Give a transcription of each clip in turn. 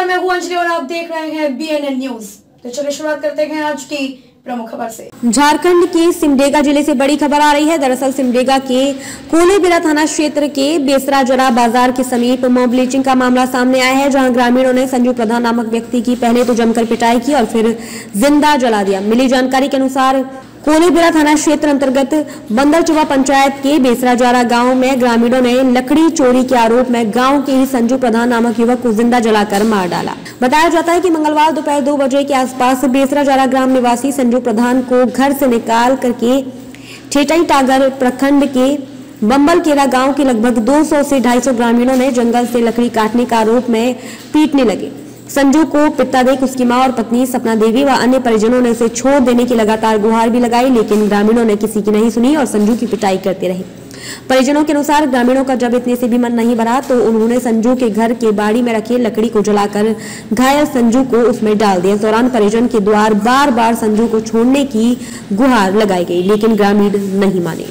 नमस्कार, मैं हूं अंजलि और आप देख रहे हैं BNN न्यूज। तो चलिए शुरुआत करते हैं आज की प्रमुख खबर से। झारखंड के सिमडेगा जिले से बड़ी खबर आ रही है। दरअसल सिमडेगा के कोलेबिरा थाना क्षेत्र के बेसराजरा बाजार के समीप मॉब लिंचिंग का मामला सामने आया है, जहां ग्रामीणों ने संजू प्रधान नामक व्यक्ति की पहले तो जमकर पिटाई की और फिर जिंदा जला दिया। मिली जानकारी के अनुसार कोलेबिरा थाना क्षेत्र अंतर्गत बंदरचुवा पंचायत के बेसराजरा गांव में ग्रामीणों ने लकड़ी चोरी के आरोप में गांव के ही संजू प्रधान नामक युवक को जिंदा जलाकर मार डाला। बताया जाता है कि मंगलवार दोपहर 2 बजे के आसपास बेसराजरा ग्राम निवासी संजू प्रधान को घर से निकाल करके ठेटई टागर प्रखंड के बम्बलकेरा गांव के लगभग 200 से 250 ग्रामीणों ने जंगल से लकड़ी काटने का आरोप में पीटने लगे। संजू को पिता देख उसकी मां और पत्नी सपना देवी व अन्य परिजनों ने उसे छोड़ देने की लगातार गुहार भी लगाई, लेकिन ग्रामीणों ने किसी की नहीं सुनी और संजू की पिटाई करते रहे। परिजनों के अनुसार ग्रामीणों का जब इतने से भी मन नहीं भरा तो उन्होंने संजू के घर के बाड़ी में रखे लकड़ी को जलाकर घायल संजू को उसमें डाल दिया। इस दौरान परिजन के द्वार बार बार संजू को छोड़ने की गुहार लगाई गई, लेकिन ग्रामीण नहीं माने।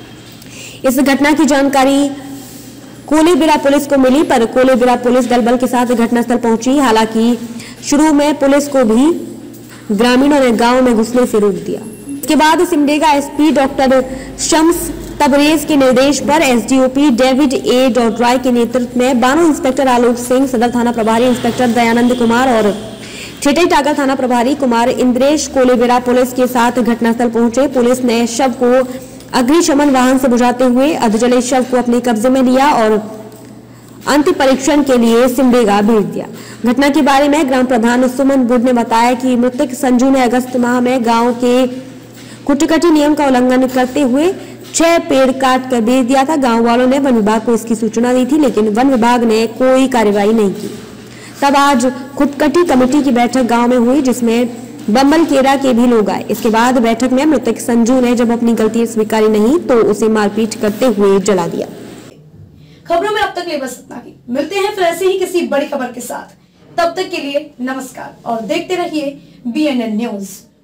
इस घटना की जानकारी कोलेबिरा पुलिस को मिली, पर कोलेबिरा पुलिस दल बल के साथ घटनास्थल पहुंची। हालांकि शुरू में पुलिस को भी ग्रामीणों ने गांव में घुसने से रोक दिया। इसके बाद सिमडेगा एसपी डॉक्टर शम्स तबरेज के निर्देश पर एसडीओपी डेविड ए डॉड्राय के नेतृत्व में बानो इंस्पेक्टर आलोक सिंह, सदर थाना प्रभारी इंस्पेक्टर दयानंद कुमार और ठेटई टागर थाना प्रभारी कुमार इंद्रेश कोलेबिरा पुलिस के साथ घटनास्थल पहुंचे। पुलिस ने शव को अग्निशमन वाहन से बुझाते हुए अधजले शव को अपने कब्जे में लिया और अंतिम परीक्षण के लिए सिमडेगा भेज दिया। घटना के बारे में ग्राम प्रधान सुमन बुड ने बताया कि मृतक संजू ने अगस्त माह में गांव के कुटकटी नियम का उल्लंघन करते हुए 6 पेड़ काट कर बेच दिया था। गांव वालों ने वन विभाग को इसकी सूचना दी थी, लेकिन वन विभाग ने कोई कार्रवाई नहीं की। तब आज कुटकटी कमेटी की बैठक गाँव में हुई, जिसमें बम्बलकेरा के भी लोग आए। इसके बाद बैठक में मृतक संजू ने जब अपनी गलती स्वीकारी नहीं तो उसे मारपीट करते हुए जला दिया। खबरों में अब तक ले बस इतना ही। मिलते हैं फिर ऐसे ही किसी बड़ी खबर के साथ। तब तक के लिए नमस्कार और देखते रहिए BNN न्यूज।